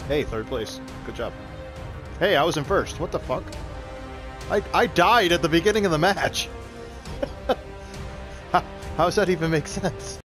Hey, third place. Good job. Hey, I was in first. What the fuck? I died at the beginning of the match. How does that even make sense?